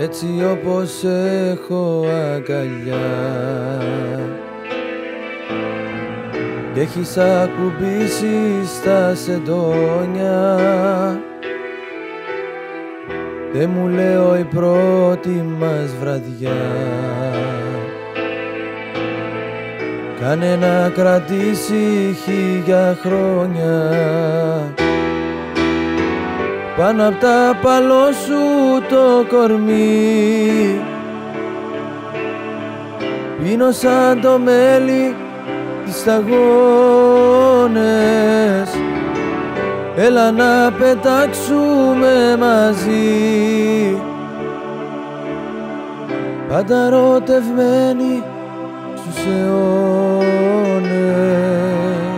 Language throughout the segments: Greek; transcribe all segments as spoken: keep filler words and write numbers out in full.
έτσι όπως έχω αγκαλιά κι έχεις ακουμπήσει στα σεντόνια. Δεν μου λέω η πρώτη μας βραδιά, κάνε να κρατήσει χίλια χρόνια. Πάνω απ' τα παλό σου το κορμί πίνω σαν το μέλι τις σταγόνες. Έλα να πετάξουμε μαζί, πάντα ερωτευμένοι στους αιώνες.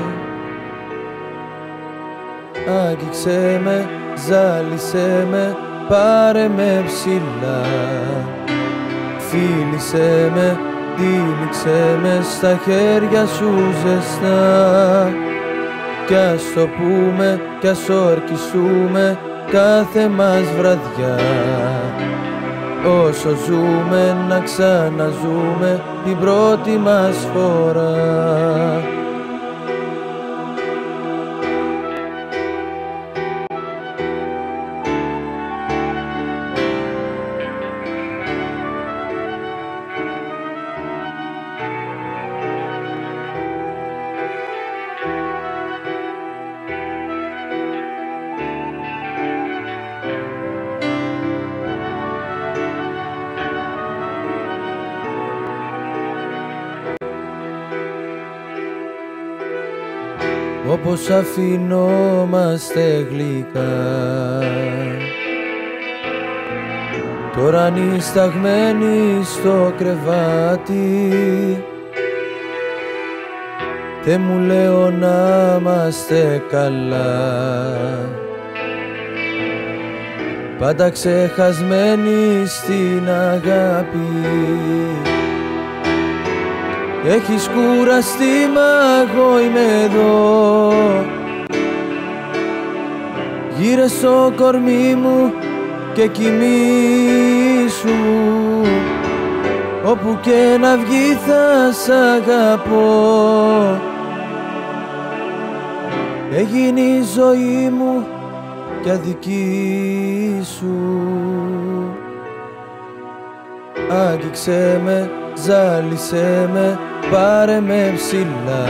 Άγγιξέ με, ζάλισέ με, πάρε με ψηλά. Φίλησέ με, τύλιξέ με στα χέρια σου ζεστά. Κι ας το πούμε, κι ας ορκιστούμε κάθε μας βραδιά. Όσο ζούμε να ξαναζούμε την πρώτη μας φορά. Όπως αφινόμαστε γλυκά, τώρα νησταγμένοι στο κρεβάτι. Δεν μου λέω να είμαστε καλά, πάντα ξεχασμένοι στην αγάπη. Έχεις κουραστεί μα εγώ είμαι εδώ, γύρε στο κορμί μου και κοιμήσου. Όπου και να βγει θα σ' αγαπώ, έγινε η ζωή μου κι αδική σου. Άγγιξέ με, ζάλισέ με, πάρε με ψηλά.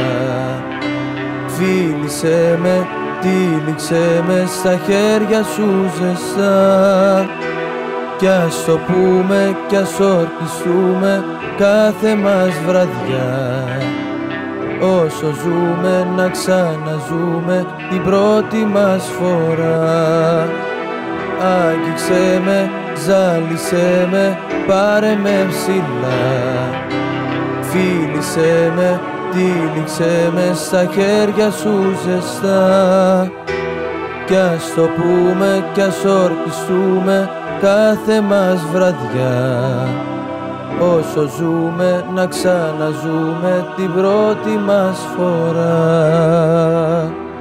Φίλησέ με, τύλιξέ με στα χέρια σου ζεστά. Κι ας το πούμε, κι ας ορκιστούμε κάθε μας βραδιά. Όσο ζούμε να ξαναζούμε την πρώτη μας φορά. Άγγιξέ με, ζάλισέ με, πάρε με ψηλά. Φίλησέ με, τύλιξέ με στα χέρια σου ζεστά. Κι ας το πούμε, κι ας ορκιστούμε κάθε μας βραδιά. Όσο ζούμε να ξαναζούμε την πρώτη μας φορά.